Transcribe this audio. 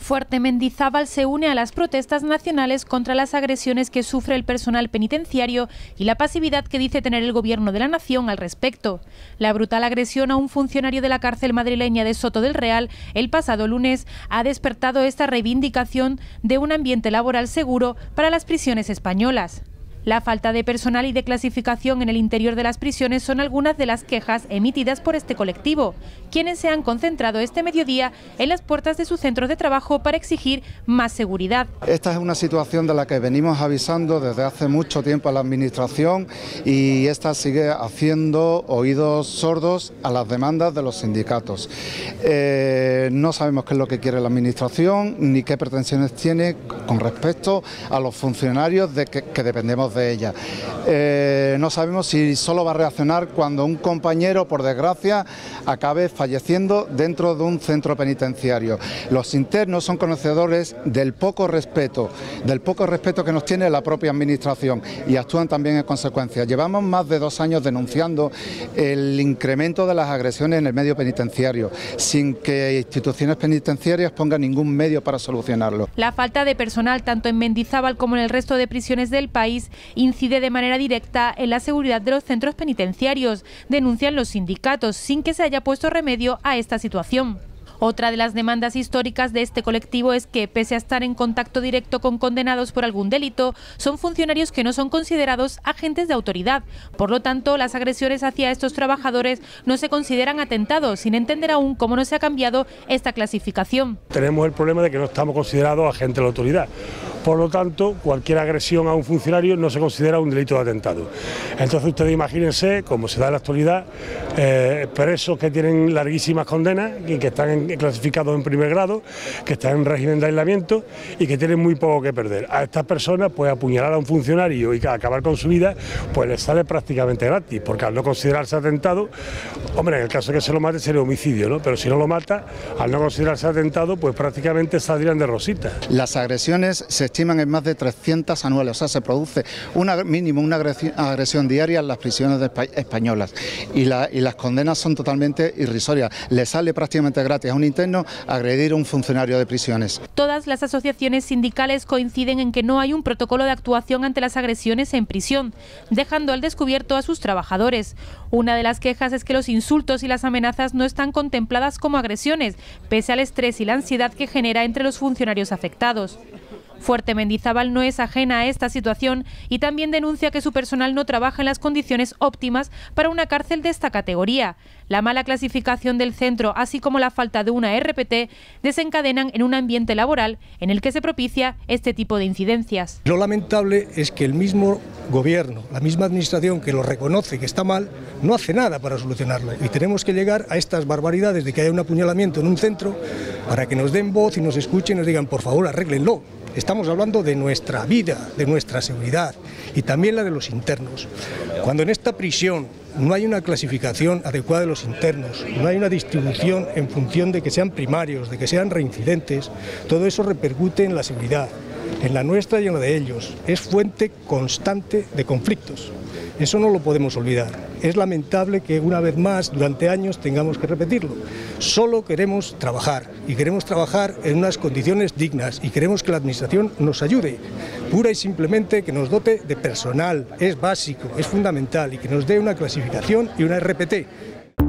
Fuerte Mendizábal se une a las protestas nacionales contra las agresiones que sufre el personal penitenciario y la pasividad que dice tener el Gobierno de la Nación al respecto. La brutal agresión a un funcionario de la cárcel madrileña de Soto del Real el pasado lunes ha despertado esta reivindicación de un ambiente laboral seguro para las prisiones españolas. La falta de personal y de clasificación en el interior de las prisiones son algunas de las quejas emitidas por este colectivo, quienes se han concentrado este mediodía en las puertas de sus centros de trabajo para exigir más seguridad. Esta es una situación de la que venimos avisando desde hace mucho tiempo a la Administración y esta sigue haciendo oídos sordos a las demandas de los sindicatos. No sabemos qué es lo que quiere la Administración ni qué pretensiones tiene con respecto a los funcionarios que dependemos de ella. No sabemos si solo va a reaccionar cuando un compañero, por desgracia, acabe falleciendo dentro de un centro penitenciario. Los internos son conocedores del poco respeto que nos tiene la propia Administración y actúan también en consecuencia. Llevamos más de 2 años denunciando el incremento de las agresiones en el medio penitenciario, sin que instituciones penitenciarias pongan ningún medio para solucionarlo. La falta de personal, tanto en Mendizábal como en el resto de prisiones del país, incide de manera directa en la seguridad de los centros penitenciarios, denuncian los sindicatos, sin que se haya puesto remedio a esta situación. Otra de las demandas históricas de este colectivo es que, pese a estar en contacto directo con condenados por algún delito, son funcionarios que no son considerados agentes de autoridad. Por lo tanto, las agresiones hacia estos trabajadores no se consideran atentados, sin entender aún cómo no se ha cambiado esta clasificación. Tenemos el problema de que no estamos considerados agentes de la autoridad. Por lo tanto, cualquier agresión a un funcionario no se considera un delito de atentado. Entonces ustedes imagínense, como se da en la actualidad, presos que tienen larguísimas condenas y que están clasificados en primer grado, que están en régimen de aislamiento y que tienen muy poco que perder. A estas personas, pues apuñalar a un funcionario y acabar con su vida, pues les sale prácticamente gratis, porque al no considerarse atentado, hombre, en el caso de que se lo mate sería homicidio, ¿no? Pero si no lo mata, al no considerarse atentado, pues prácticamente saldrían de rosita. Las agresiones se estiman en más de 300 anuales, o sea, se produce mínimo una agresión diaria en las prisiones españolas y las condenas son totalmente irrisorias. Le sale prácticamente gratis a un interno agredir a un funcionario de prisiones. Todas las asociaciones sindicales coinciden en que no hay un protocolo de actuación ante las agresiones en prisión, dejando al descubierto a sus trabajadores. Una de las quejas es que los insultos y las amenazas no están contempladas como agresiones, pese al estrés y la ansiedad que genera entre los funcionarios afectados. Fuerte Mendizábal no es ajena a esta situación y también denuncia que su personal no trabaja en las condiciones óptimas para una cárcel de esta categoría. La mala clasificación del centro, así como la falta de una RPT, desencadenan en un ambiente laboral en el que se propicia este tipo de incidencias. Lo lamentable es que el mismo Gobierno, la misma Administración que lo reconoce que está mal, no hace nada para solucionarlo. Y tenemos que llegar a estas barbaridades de que haya un apuñalamiento en un centro para que nos den voz y nos escuchen y nos digan, por favor, arréglenlo. Estamos hablando de nuestra vida, de nuestra seguridad y también la de los internos. Cuando en esta prisión no hay una clasificación adecuada de los internos, no hay una distribución en función de que sean primarios, de que sean reincidentes, todo eso repercute en la seguridad, en la nuestra y en la de ellos. Es fuente constante de conflictos. Eso no lo podemos olvidar. Es lamentable que una vez más, durante años, tengamos que repetirlo. Solo queremos trabajar y queremos trabajar en unas condiciones dignas y queremos que la Administración nos ayude, pura y simplemente que nos dote de personal. Es básico, es fundamental y que nos dé una clasificación y una RPT.